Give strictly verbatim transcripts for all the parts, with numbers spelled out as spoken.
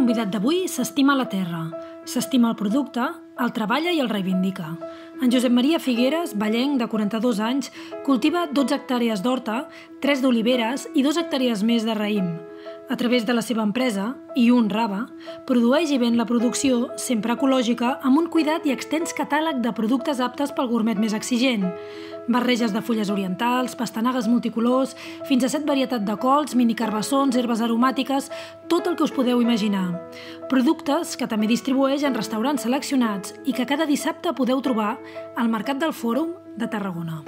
convidat d'avui s'estima la terra, s'estima el producte, el treballa i el reivindica. En Josep Maria Figueres, vallenc de quaranta-dos anys, cultiva dotze hectàrees d'horta, tres d'oliveres i dues hectàrees més de raïm. A través de la seva empresa, I un Raba, produeix i ven la producció, sempre ecològica, amb un cuidat i extens catàleg de productes aptes pel gourmet més exigent. Barreges de fulles orientals, pastanagues multicolors, fins a set varietats de cols, minicarbassons, herbes aromàtiques, tot el que us podeu imaginar. Productes que també distribueix en restaurants seleccionats i que cada dissabte podeu trobar al Mercat del Fòrum de Tarragona.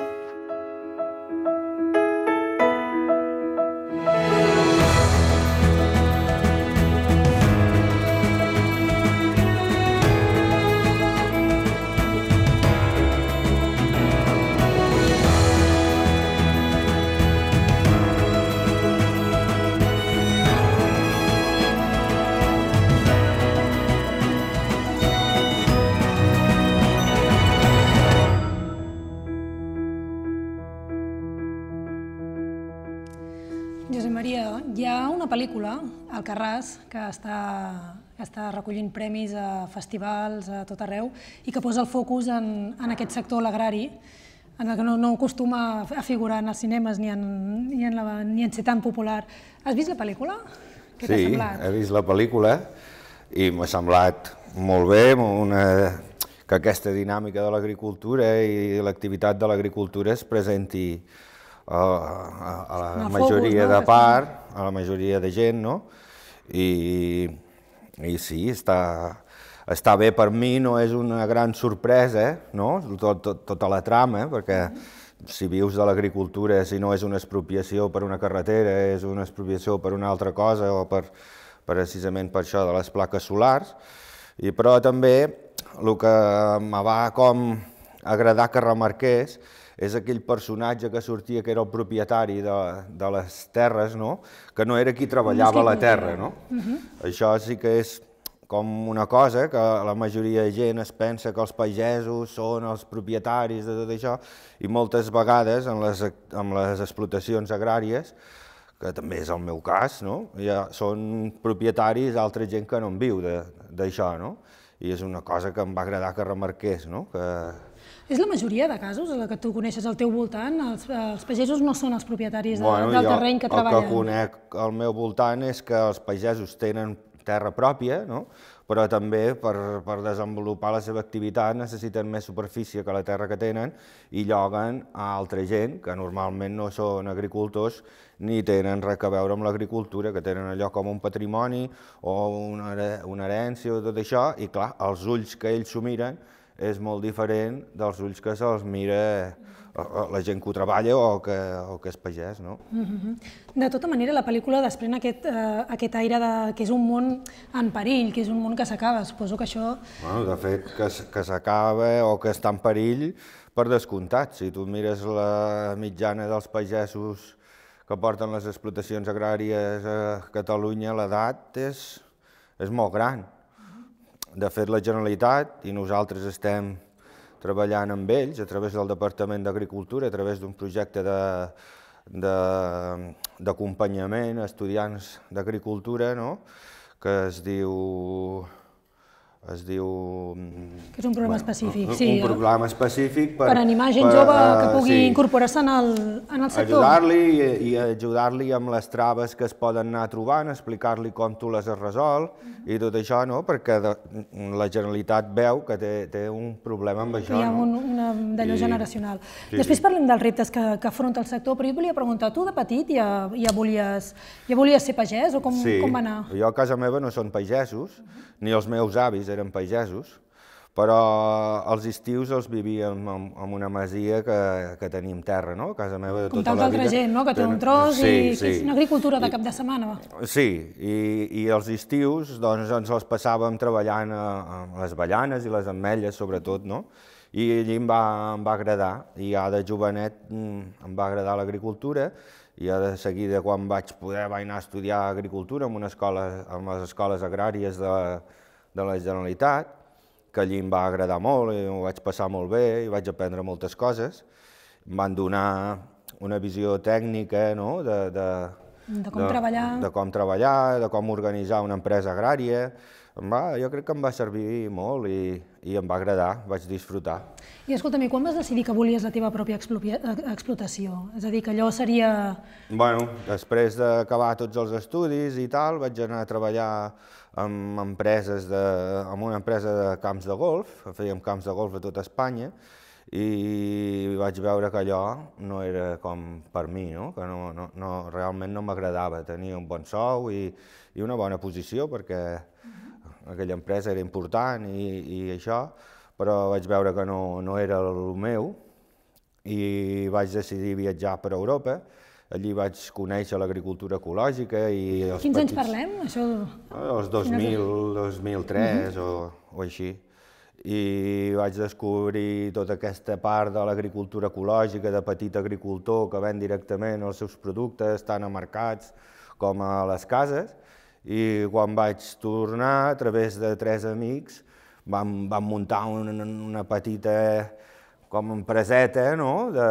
Josep Maria, hi ha una pel·lícula, Alcarràs, que està, que està recollint premis a festivals a tot arreu i que posa el focus en, en aquest sector, l'agrari, en el que no, no acostuma a figurar en els cinemes ni en, ni, en la, ni en ser tan popular. Has vist la pel·lícula? Què t'ha semblat? Sí, he vist la pel·lícula i m'ha semblat molt bé una, que aquesta dinàmica de l'agricultura i l'activitat de l'agricultura es presenti a, a, a la majoria de part, a la majoria de gent, no? I, i sí, està, està bé per mi, no és una gran sorpresa, no? Tot, tot, tota la trama, perquè si vius de l'agricultura, si no és una expropiació per una carretera, és una expropiació per una altra cosa, o per, precisament per això de les plaques solars, i però també el que em va com agradar que remarqués és aquell personatge que sortia, que era el propietari de, de les terres, no? Que no era qui treballava la terra. No? Uh-huh. Això sí que és com una cosa que la majoria de gent es pensa que els pagesos són els propietaris de tot això, i moltes vegades en les, en les explotacions agràries, que també és el meu cas, no? Ja són propietaris d'altra gent que no en viu d'això, no? I és una cosa que em va agradar que remarqués, no? Que... És la majoria de casos, el que tu coneixes al teu voltant, els, els pagesos no són els propietaris de, bueno, del jo, terreny que treballen? El que conec al meu voltant és que els pagesos tenen terra pròpia, no? Però també per, per desenvolupar la seva activitat necessiten més superfície que la terra que tenen i lloguen a altra gent que normalment no són agricultors ni tenen res a veure amb l'agricultura, que tenen allò com un patrimoni o una, una herència o tot això, i clar, els ulls que ells s'ho miren és molt diferent dels ulls que se'ls mira la gent que ho treballa o que, o que és pagès, no? De tota manera, la pel·lícula desprèn aquest, eh, aquest aire de, que és un món en perill, que és un món que s'acaba. Suposo que això... Bueno, de fet, que, que s'acaba o que està en perill per descomptat. Si tu mires la mitjana dels pagesos que porten les explotacions agràries a Catalunya, l'edat és, és molt gran. De fet, la Generalitat, i nosaltres estem treballant amb ells a través del Departament d'Agricultura, a través d'un projecte d'acompanyament a estudiants d'agricultura, no? Que es diu... es diu... Que és un programa específic, sí. Un programa específic per... Per animar gent jove que pugui incorporar-se en el sector. Ajudar-li i ajudar-li amb les traves que es poden anar trobant, explicar-li com tu les has resolt i tot això, no? Perquè la Generalitat veu que té un problema amb això. Hi ha una d'allò generacional. Després parlem dels reptes que afronta el sector, però jo volia preguntar, tu de petit ja volies ser pagès o com va anar? Sí, jo a casa meva no són pagesos, ni els meus avis eren pagesos, però els estius els vivíem en una masia que tenim terra, no? A casa meva de tota la vida. Com tanta altra gent, no? Que té un tros i que és una agricultura de cap de setmana. Sí, i els estius ens els passàvem treballant a les avellanes i les ametlles, sobretot, no? I allí em va agradar, i ja de jovenet em va agradar l'agricultura, i ja de seguida, quan vaig poder, vaig anar a estudiar agricultura en les escoles agràries de la Generalitat, que allí em va agradar molt, i m'ho vaig passar molt bé, i vaig aprendre moltes coses. Em van donar una visió tècnica De com treballar. De com treballar, de com organitzar una empresa agrària. Va, jo crec que em va servir molt i, i em va agradar, vaig disfrutar. I escolta'm, quan vas decidir que volies la teva pròpia explotació? És a dir, que allò seria... Bueno, després d'acabar tots els estudis i tal, vaig anar a treballar amb empreses de, amb una empresa de camps de golf, fèiem camps de golf a tota Espanya, i vaig veure que allò no era com per mi, no? Que no, no, no, realment no m'agradava. Tenia un bon sou i, i una bona posició, perquè aquella empresa era important i, i això, però vaig veure que no, no era el meu i vaig decidir viatjar per Europa. Allí vaig conèixer l'agricultura ecològica i els Quins petits... anys parlem? Això... Els dos mil, dos mil tres o, o així. I vaig descobrir tota aquesta part de l'agricultura ecològica, de petit agricultor que ven directament els seus productes, tant a mercats com a les cases. I quan vaig tornar, a través de tres amics, vam, vam muntar una, una petita com empreseta, no? de,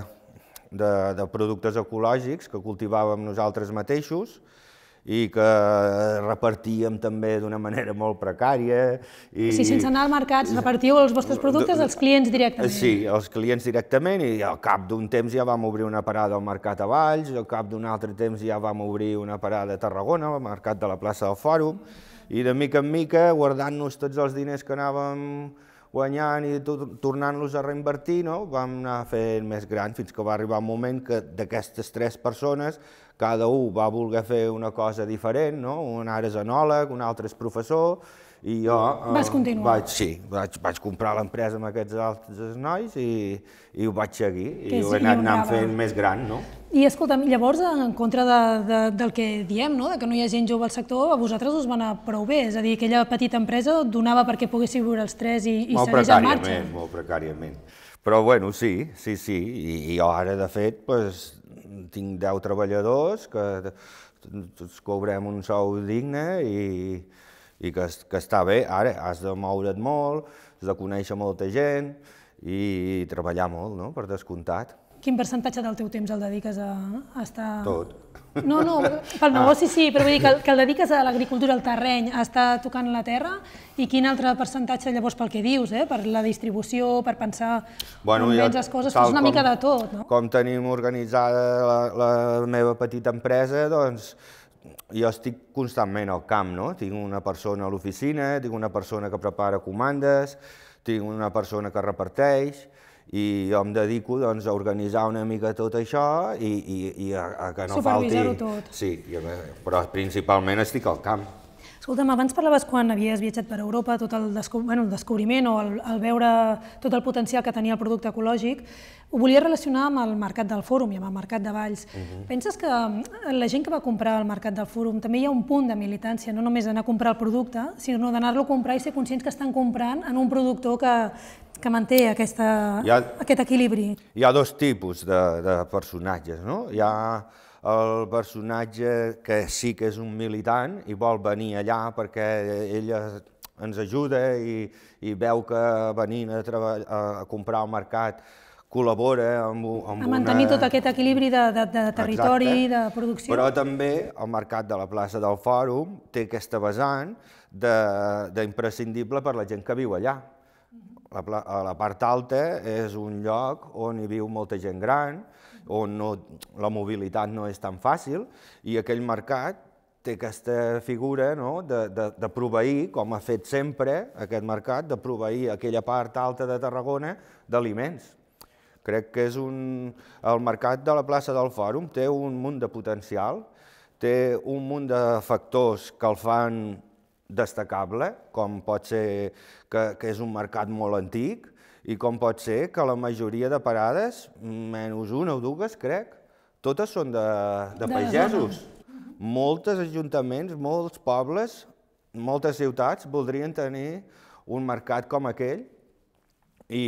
de, de productes ecològics que cultivàvem nosaltres mateixos i que repartíem també d'una manera molt precària. I... Sí, sense anar als mercats, repartíeu els vostres productes als clients directament. Sí, als clients directament, i al cap d'un temps ja vam obrir una parada al Mercat a Valls, al cap d'un altre temps ja vam obrir una parada a Tarragona, al Mercat de la plaça del Fòrum, i de mica en mica, guardant-nos tots els diners que anàvem guanyant i tornant-los a reinvertir, no? Vam anar fent més gran, fins que va arribar un moment que d'aquestes tres persones cada un va voler fer una cosa diferent, no? Un ara és enòleg, un altre és professor, i jo... Vas continuar? Vaig, sí, vaig, vaig comprar l'empresa amb aquests altres nois i, i ho vaig seguir, i ho he anat anant fent més gran, no? I escolta'm, llavors, en contra de, de, del que diem, no? De que no hi ha gent jove al sector, a vosaltres us va anar prou bé, és a dir, aquella petita empresa donava perquè poguéssiu viure els tres i, i segueix en marxa. Molt precàriament, molt precàriament. Però bueno, sí, sí, sí, i, i jo ara, de fet, pues, tinc deu treballadors que tots cobrem un sou digne i, i que, que està bé. Ara has de moure't molt, has de conèixer molta gent i treballar molt, no?, per descomptat. Quin percentatge del teu temps el dediques a, a estar... Tot. No, no, pel negoci sí, però vull dir que, que el dediques a l'agricultura, al terreny, a estar tocant la terra, i quin altre percentatge llavors pel que dius, eh? Per la distribució, per pensar bueno, on vens les coses, fas una com, mica de tot, no? Com tenim organitzada la, la meva petita empresa, doncs jo estic constantment al camp, no? Tinc una persona a l'oficina, tinc una persona que prepara comandes, tinc una persona que reparteix, i jo em dedico doncs, a organitzar una mica tot això i, i, i a, a que no falti... Supervisar-ho tot. Sí, però principalment estic al camp. Escolta'm, abans parlaves quan havies viatjat per Europa, tot el, desco bueno, el descobriment o el, el veure tot el potencial que tenia el producte ecològic, ho volia relacionar amb el Mercat del Fòrum i amb el Mercat de Valls. Uh-huh. Penses que la gent que va comprar al Mercat del Fòrum també hi ha un punt de militància, no només d'anar a comprar el producte, sinó d'anar-lo a comprar i ser conscients que estan comprant en un productor que, que manté aquesta, ha, aquest equilibri? Hi ha dos tipus de, de personatges, no? Hi ha el personatge que sí que és un militant i vol venir allà perquè ella ens ajuda i, i veu que venint a, a, a comprar al mercat col·labora amb, amb a mantenir una... tot aquest equilibri de, de, de territori, exacte, de producció. Però també el mercat de la plaça del Fòrum té aquesta vessant d'imprescindible per la gent que viu allà. La, la part alta és un lloc on hi viu molta gent gran, on no, la mobilitat no és tan fàcil, i aquell mercat té aquesta figura, no?, de, de, de proveir, com ha fet sempre aquest mercat, de proveir aquella part alta de Tarragona d'aliments. Crec que és un... El mercat de la plaça del Fòrum té un munt de potencial, té un munt de factors que el fan destacable, com pot ser que, que és un mercat molt antic, i com pot ser que la majoria de parades, menys una o dues, crec, totes són de, de pagesos. Molts ajuntaments, molts pobles, moltes ciutats voldrien tenir un mercat com aquell i,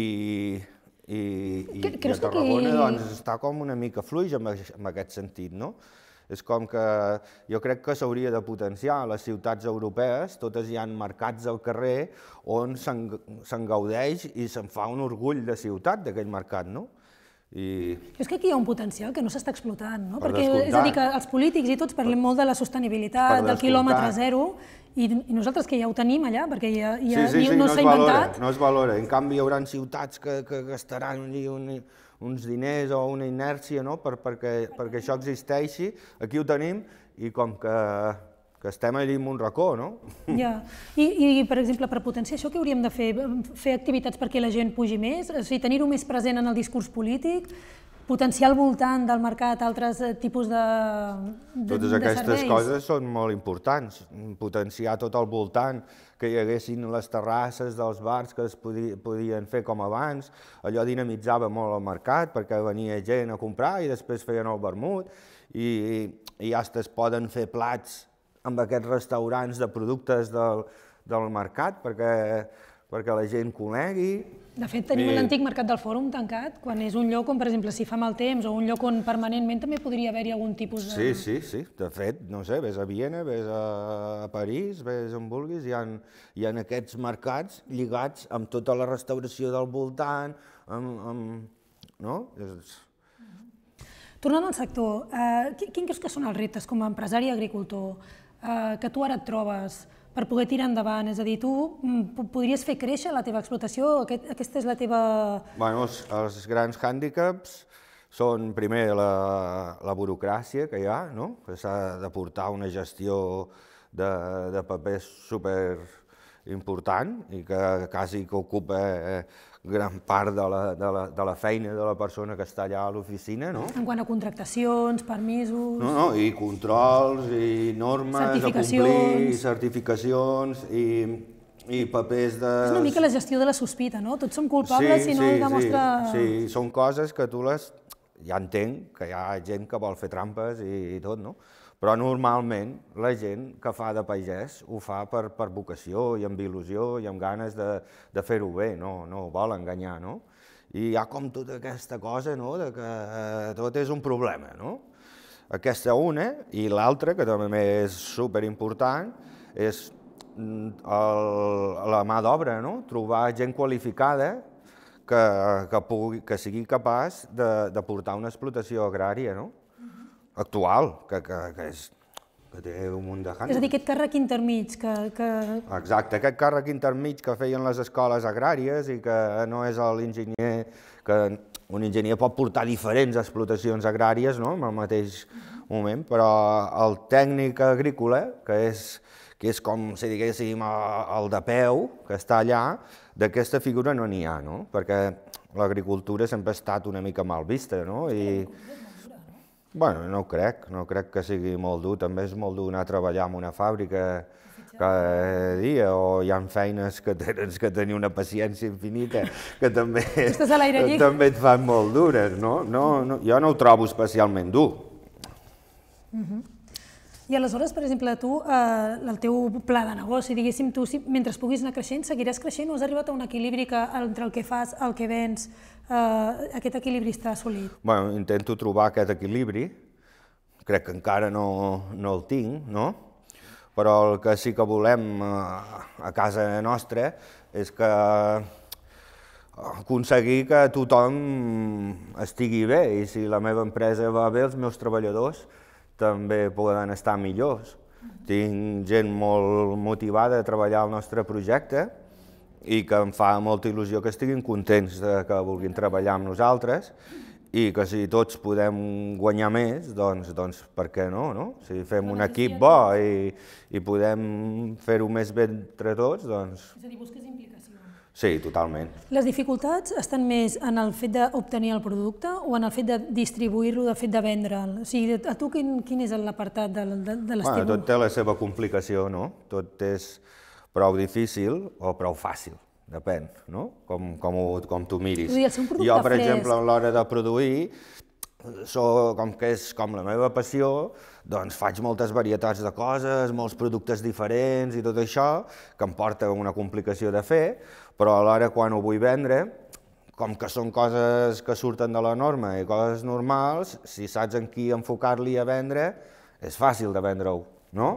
i, i, i a Tarragona doncs, està com una mica fluix en, en aquest sentit, no? És com que jo crec que s'hauria de potenciar a les ciutats europees, totes hi ha mercats al carrer on se'n gaudeix i se'n fa un orgull de ciutat d'aquell mercat, no? És que aquí hi ha un potencial que no s'està explotant, no? Perquè és a dir que els polítics i tots parlem molt de la sostenibilitat, del quilòmetre zero, i nosaltres que ja ho tenim allà, perquè no s'ha inventat. No es valora, en canvi hi haurà ciutats que gastaran uns diners o una inèrcia perquè això existeixi, aquí ho tenim i com que que estem allà en un racó, no? Ja. I, per exemple, per potenciar això, què hauríem de fer? Fer activitats perquè la gent pugi més? O sigui, tenir-ho més present en el discurs polític? Potenciar al voltant del mercat altres tipus de serveis? Totes aquestes coses són molt importants. Potenciar tot al voltant, que hi haguessin les terrasses dels bars que es podien fer com abans. Allò dinamitzava molt el mercat perquè venia gent a comprar i després feien el vermut i ja es poden fer plats amb aquests restaurants de productes del mercat perquè la gent conegui. De fet, tenim l'antic Mercat del Fòrum tancat, quan és un lloc on, per exemple, si fa mal temps o un lloc on permanentment també podria haver-hi algun tipus de... Sí, sí, sí. De fet, no sé, vés a Viena, vés a París, vés on vulguis, hi ha aquests mercats lligats amb tota la restauració del voltant, no? Tornant al sector, quins creus que són els reptes com a empresari i agricultor que tu ara et trobes per poder tirar endavant? És a dir, tu podries fer créixer la teva explotació? Aquesta és la teva... Bé, els grans hàndicaps són, primer, la burocràcia que hi ha, que s'ha de portar una gestió de papers superimportant i que quasi que ocupa gran part de la feina de la persona que està allà a l'oficina. En quant a contractacions, permisos... No, no, i controls, i normes a complir, certificacions, i papers de... És una mica la gestió de la sospita, no? Tots som culpables si no es demostra... Sí, sí, són coses que tu les... Ja entenc que hi ha gent que vol fer trampes i tot, no? Però normalment la gent que fa de pagès ho fa per vocació i amb il·lusió i amb ganes de fer-ho bé, no ho vol enganyar, no? I hi ha com tota aquesta cosa que tot és un problema, no? Aquesta una, i l'altra, que també és superimportant, és la mà d'obra, no? Trobar gent qualificada que sigui capaç de portar una explotació agrària, no? Actual, que té un munt de hàndicaps. És a dir, aquest càrrec intermig que... Exacte, aquest càrrec intermig que feien les escoles agràries i que no és l'enginyer, que un enginyer pot portar diferents explotacions agràries en el mateix moment, però el tècnic agrícola, que és com si diguéssim el de peu, que està allà, d'aquesta figura no n'hi ha, perquè l'agricultura sempre ha estat una mica mal vista, no? Bueno, no ho crec, no crec que sigui molt dur, també és molt dur anar a treballar en una fàbrica cada dia, o hi ha feines que tens que tenir una paciència infinita, que també et fan molt dures, no? Jo no ho trobo especialment dur. I aleshores, per exemple, tu, el teu pla de negoci, diguéssim, tu, mentre puguis anar creixent, seguiràs creixent o has arribat a un equilibri que entre el que fas, el que vens, aquest equilibri està assolit? Bé, intento trobar aquest equilibri, crec que encara no el tinc, no? Però el que sí que volem a casa nostra és que aconseguir que tothom estigui bé, i si la meva empresa va bé, els meus treballadors també poden estar millors. Tinc gent molt motivada a treballar al nostre projecte i que em fa molta il·lusió que estiguin contents que vulguin treballar amb nosaltres i que si tots podem guanyar més, doncs per què no, no? Si fem un equip bo i podem fer-ho més bé entre tots, doncs... És a dir, busques implicació. Sí, totalment. Les dificultats estan més en el fet d'obtenir el producte o en el fet de distribuir-lo, del fet de vendre'l? O sigui, a tu quin és l'apartat de l'estiu? Tot té la seva complicació, no? Tot és prou difícil o prou fàcil, depèn, no? Com tu miris. Jo, per exemple, a l'hora de produir, com que és com la meva passió, doncs faig moltes varietats de coses, molts productes diferents i tot això, que em porta una complicació de fer, però alhora quan ho vull vendre, com que són coses que surten de la norma i coses normals, si saps en qui enfocar-li a vendre, és fàcil de vendre-ho, no?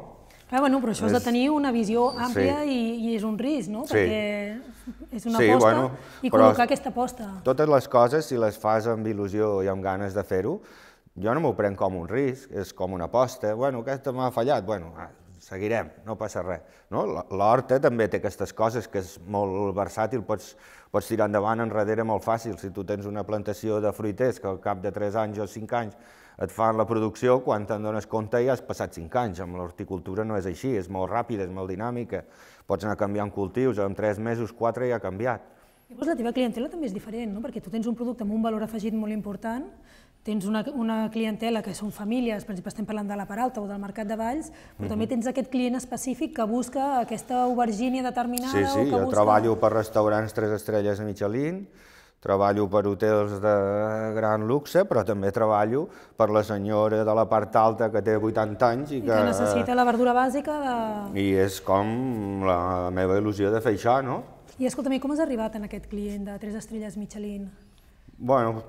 Clar, bueno, però això has de tenir una visió àmplia i és un risc, no? Perquè és una aposta i col·locar aquesta aposta. Totes les coses, si les fas amb il·lusió i amb ganes de fer-ho, jo no m'ho prenc com un risc, és com una aposta. Bueno, aquesta m'ha fallat, bueno, seguirem, no passa res. L'horta també té aquestes coses, que és molt versàtil, pots tirar endavant enrere molt fàcil. Si tu tens una plantació de fruiters que al cap de tres anys o cinc anys et fan la producció, quan te'n dones compte ja has passat cinc anys. Amb l'horticultura no és així, és molt ràpida, és molt dinàmica. Pots anar canviant cultius, en tres mesos, quatre ja ha canviat. Llavors la teva clientela també és diferent, no? Perquè tu tens un producte amb un valor afegit molt important, tens una clientela que són famílies, per exemple estem parlant de la Peralta o del Mercat de Valls, però també tens aquest client específic que busca aquesta aubergínia determinada. Sí, sí, jo treballo per restaurants tres estrelles a Michelin, treballo per hotels de gran luxe, però també treballo per la senyora de la part alta que té vuitanta anys i que... I que necessita la verdura bàsica de... I és com la meva il·lusió de fer això, no? I escolta'm, com has arribat en aquest client de tres estrelles Michelin? Bueno,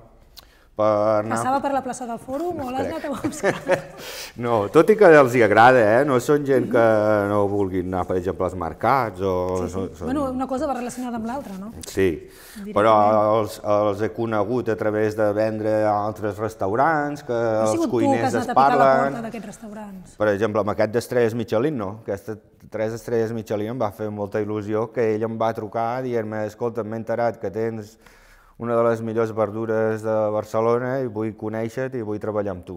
per anar... Passava per la plaça del Fòrum o l'has anat a buscar? No, tot i que els hi agrada, eh? No són gent que no vulguin anar, per exemple, als mercats o... Bueno, una cosa va relacionada amb l'altra, no? Sí, però els he conegut a través de vendre a altres restaurants, que els cuiners es parlen... Ha sigut tu que has anat a picar a la porta d'aquests restaurants? Per exemple, amb aquest d'estrelles Michelin, no. Aquestes tres estrelles Michelin em va fer molta il·lusió que ell em va trucar dient-me, escolta, m'he enterat que tens una de les millors verdures de Barcelona i vull conèixer-te i vull treballar amb tu.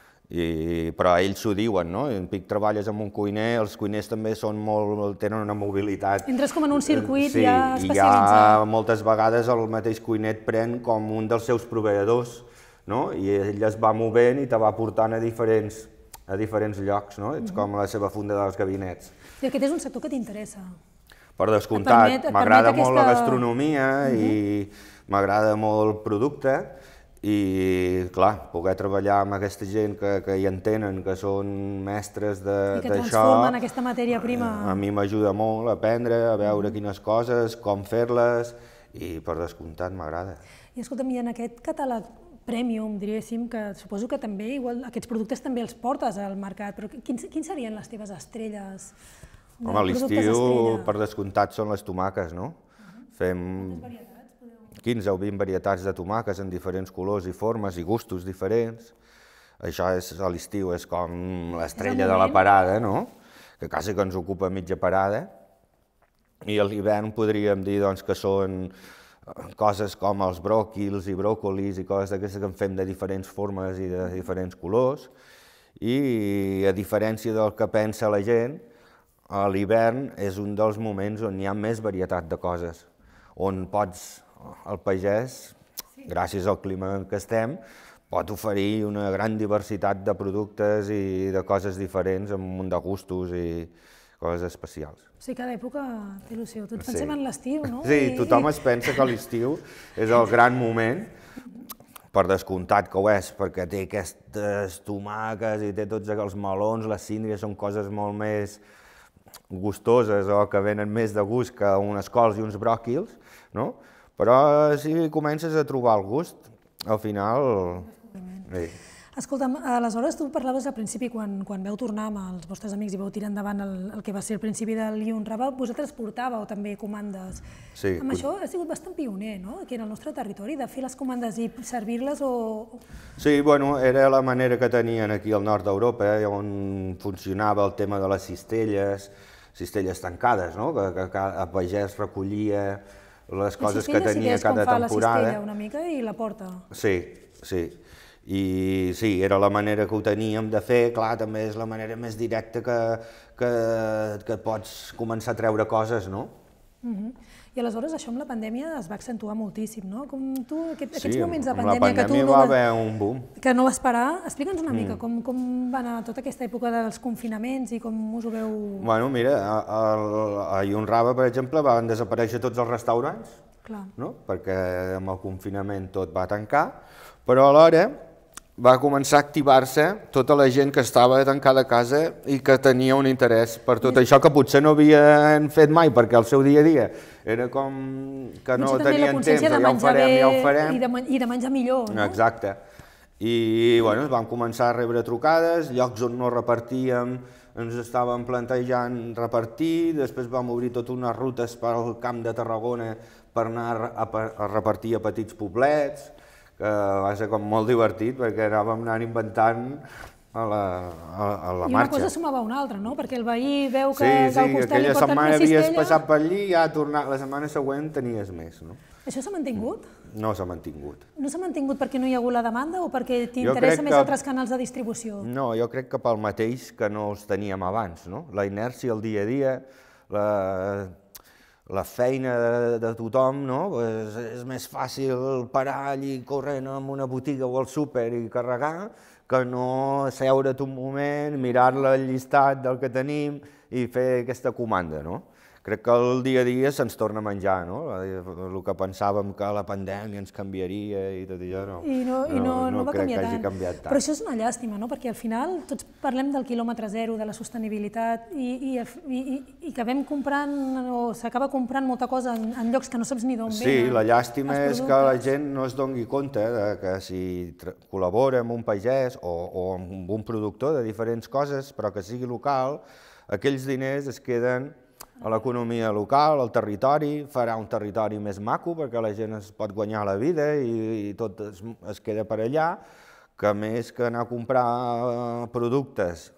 Però ells s'ho diuen, no? En Pic treballes amb un cuiner, els cuiners també tenen una mobilitat... Entres com en un circuit ja especialitzat. I ja moltes vegades el mateix cuiner et pren com un dels seus proveïdors, no? I ell es va movent i te va portant a diferents a diferents llocs, no? Ets com la seva funda dels gabinets. I aquest és un sector que t'interessa? Per descomptat, m'agrada molt la gastronomia i m'agrada molt el producte i, clar, poder treballar amb aquesta gent que hi entenen, que són mestres d'això... I que transformen aquesta matèria prima... A mi m'ajuda molt a aprendre, a veure quines coses, com fer-les i, per descomptat, m'agrada. I escolta'm, i en aquest catàleg Premium, diríem, que suposo que també aquests productes també els portes al mercat, però quins serien les teves estrelles? Home, l'estiu, per descomptat, són les tomaques, no? Fem quinze o vint varietats de tomaques en diferents colors i formes i gustos diferents. Això a l'estiu és com l'estrella de la parada, no? Que quasi que ens ocupa mitja parada. I a l'hivern podríem dir que són coses com els bròquils i bròcolis i coses d'aquestes que en fem de diferents formes i de diferents colors. I a diferència del que pensa la gent, a l'hivern és un dels moments on hi ha més varietat de coses, on pots, el pagès, gràcies al clima en què estem, pot oferir una gran diversitat de productes i de coses diferents amb un munt de gustos i coses especials. O sigui, cada època té il·lusió. Tots pensem en l'estiu, no? Sí, tothom es pensa que l'estiu és el gran moment, per descomptat que ho és, perquè té aquestes tomaques i té tots els melons, les síndries, són coses molt més gustoses o que venen més de gust que unes cols i uns bròquils, no? Però si comences a trobar el gust, al final... Escolta'm, aleshores tu parlaves al principi, quan vau tornar amb els vostres amics i vau tirar endavant el que va ser el principi del Iun Rava, vosaltres portàveu també comandes. Sí. Amb això ha sigut bastant pioner, no?, aquí en el nostre territori, de fer les comandes i servir-les o... Sí, bueno, era la manera que tenien aquí al nord d'Europa, on funcionava el tema de les cistelles, cistelles tancades, no?, que cada pagès recollia les coses que tenia cada temporada. La cistella és com fa la cistella una mica i la porta. Sí, sí. I sí, era la manera que ho teníem de fer, clar, també és la manera més directa que pots començar a treure coses, no? I aleshores això amb la pandèmia es va accentuar moltíssim, no? Com tu, aquests moments de pandèmia que tu... Sí, amb la pandèmia va haver un boom. Que no va esperar. Explica'ns una mica com va anar tota aquesta època dels confinaments i com us ho veu... Bueno, mira, a Iun Rava, per exemple, van desaparèixer tots els restaurants, perquè amb el confinament tot va tancar, però alhora va començar a activar-se tota la gent que estava tancada a casa i que tenia un interès per tot això que potser no havien fet mai, perquè el seu dia a dia era com que no tenien temps, ja ho farem, ja ho farem. I de menjar millor, no? Exacte. I vam començar a rebre trucades, llocs on no repartíem ens estàvem plantejant repartir, després vam obrir totes unes rutes pel camp de Tarragona per anar a, a repartir a petits poblets, que va ser com molt divertit perquè anàvem anant inventant a la, a, a la I marxa. una cosa sumava a una altra, no? Perquè el veí veu que sí, del sí, costat li aquella porten setmana una havies cistella... passat per allí i ja tornar, la setmana següent tenies més, no? Això s'ha mantingut? No s'ha mantingut. No s'ha mantingut perquè no hi ha hagut la demanda o perquè Jo t'interessa crec més que- altres canals de distribució? No, jo crec que pel mateix que no els teníem abans, no? La inèrcia, el dia a dia, la, la feina de, de tothom, no? Pues és més fàcil parar allí corrent en una botiga o al súper i carregar que no seure't un moment, mirar-la al llistat del que tenim i fer aquesta comanda, no? Crec que el dia a dia se'ns torna a menjar, no? El que pensàvem que la pandèmia ens canviaria i tot allò, no. I no, i no, no, va crec canviar que hagi tant. canviat tant. Però això és una llàstima, no? Perquè al final tots parlem del quilòmetre zero, de la sostenibilitat i, i, i, i acabem comprant o s'acaba comprant molta cosa en, en llocs que no saps ni d'on Sí, venen. la llàstima els és que la productes. gent no es doni compte de que si col·labora amb un pagès o, o amb un productor de diferents coses, però que sigui local, aquells diners es queden a l'economia local, al territori, farà un territori més maco perquè la gent es pot guanyar la vida i, i tot es, es queda per allà, que més que anar a comprar productes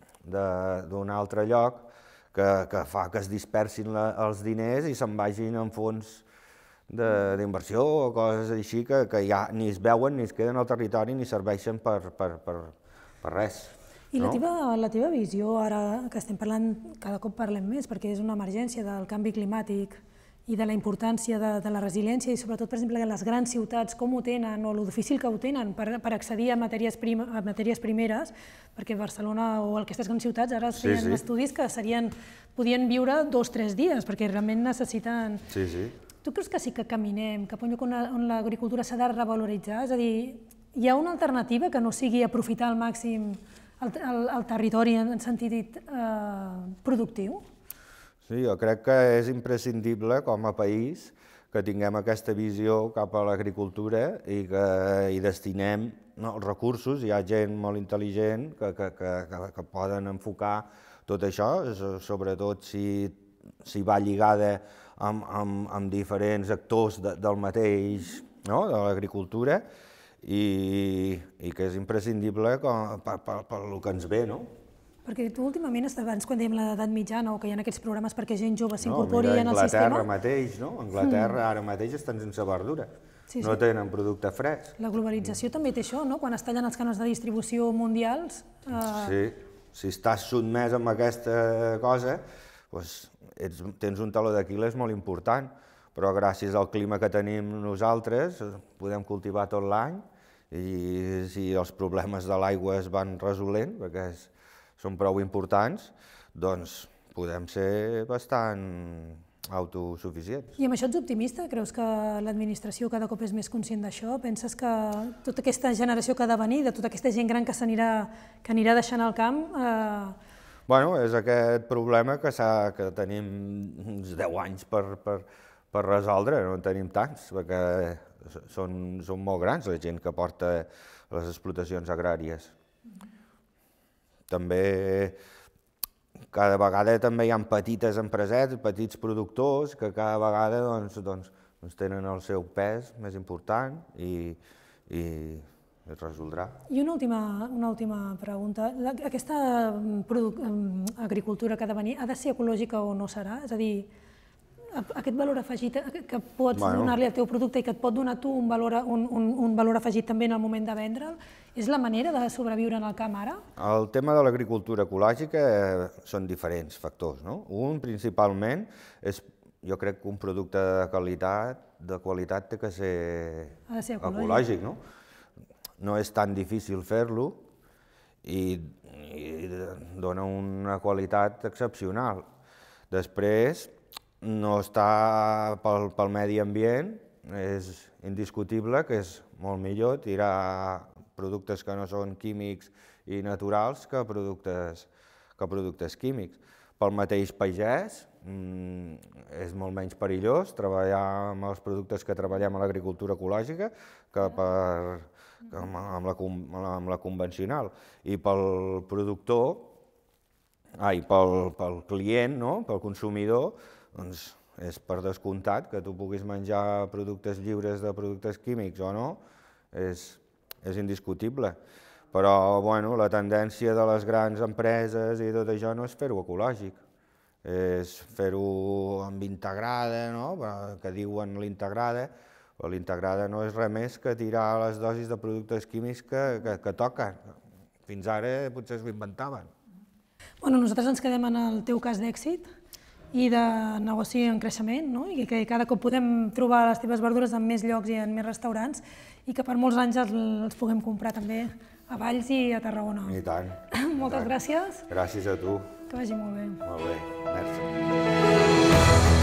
d'un altre lloc que, que fa que es dispersin la, els diners i se'n vagin en fons d'inversió o coses així que, que ja ni es veuen ni es queden al territori ni serveixen per, per, per, per res. I la no? teva, la teva visió, ara que estem parlant, cada cop parlem més, perquè és una emergència del canvi climàtic i de la importància de, de la resiliència i sobretot, per exemple, que les grans ciutats com ho tenen o lo difícil que ho tenen per, per accedir a matèries, prima, a matèries primeres, perquè Barcelona o aquestes grans ciutats ara es Sí, feien sí. estudis que serien, podien viure dos o tres dies, perquè realment necessiten... Sí, sí. Tu creus que sí que caminem cap a un lloc on, on l'agricultura s'ha de revaloritzar? És a dir, hi ha una alternativa que no sigui aprofitar al màxim el, el, el territori en, en sentit eh, productiu? Sí, jo crec que és imprescindible com a país que tinguem aquesta visió cap a l'agricultura i que hi destinem no, els recursos. Hi ha gent molt intel·ligent que, que, que, que, que poden enfocar tot això, sobretot si, si va lligada amb, amb, amb diferents actors de, del mateix, no, de l'agricultura, i, i que és imprescindible com, per, per, per el que ens ve, no? Perquè tu últimament, abans quan dèiem l'edat mitjana o que hi ha aquests programes perquè gent jove No, s'incorpori mira en el Anglaterra sistema... mateix, no? Anglaterra ara mateix estan sense verdura, Sí, no sí. tenen producte fresc. La globalització també té això, no? Quan es tallen els canals de distribució mundials... Eh, Sí, si estàs sotmès amb aquesta cosa, doncs ets, tens un taló d'Aquil·les molt important, però gràcies al clima que tenim nosaltres podem cultivar tot l'any i si els problemes de l'aigua es van resolent, perquè és, són prou importants, doncs podem ser bastant autosuficients. I amb això ets optimista? Creus que l'administració cada cop és més conscient d'això? Penses que tota aquesta generació que ha de venir, de tota aquesta gent gran que s'anirà que anirà deixant el camp... Eh... Bueno, és aquest problema que, que tenim uns deu anys per, per, per resoldre, no en tenim tants, perquè són, són molt grans la gent que porta les explotacions agràries. També cada vegada també hi ha petites empresetes, petits productors, que cada vegada doncs, doncs, doncs tenen el seu pes més important i, i es resoldrà. I una última, una última pregunta. La, aquesta produc, agricultura que ha de venir ha de ser ecològica o no serà? És a dir, aquest valor afegit que pots Bueno. donar-li al teu producte i que et pot donar tu un valor, un, un, un valor afegit també en el moment de vendre'l, és la manera de sobreviure en el camp ara? El tema de l'agricultura ecològica eh, són diferents factors, no? Un, principalment, és, jo crec que un producte de qualitat, de qualitat té que ser, Ha de ser ecològic. ecològic, no? No és tan difícil fer-lo i, i dona una qualitat excepcional. Després, no està pel, pel medi ambient, és indiscutible que és molt millor tirar productes que no són químics i naturals que productes, que productes químics. Pel mateix pagès, mmm, és molt menys perillós treballar amb els productes que treballem a l'agricultura ecològica que per, que amb, amb, la, amb la convencional. I pel productor, ai, pel, pel client, no? Pel consumidor, doncs és per descomptat que tu puguis menjar productes lliures de productes químics o no, és, és indiscutible. Però bueno, la tendència de les grans empreses i tot això no és fer-ho ecològic, és fer-ho amb integrada, no? Que diuen l'integrada, però l'integrada no és res més que tirar les dosis de productes químics que, que, que toquen. Fins ara potser s'ho inventaven. Bueno, nosaltres ens quedem en el teu cas d'èxit i de negoci en creixement, no? I que cada cop podem trobar les teves verdures en més llocs i en més restaurants i que per molts anys els, els puguem comprar també a Valls i a Tarragona. I tant. Moltes tant. gràcies. Gràcies a tu. Que vagi molt bé. Molt bé, merci.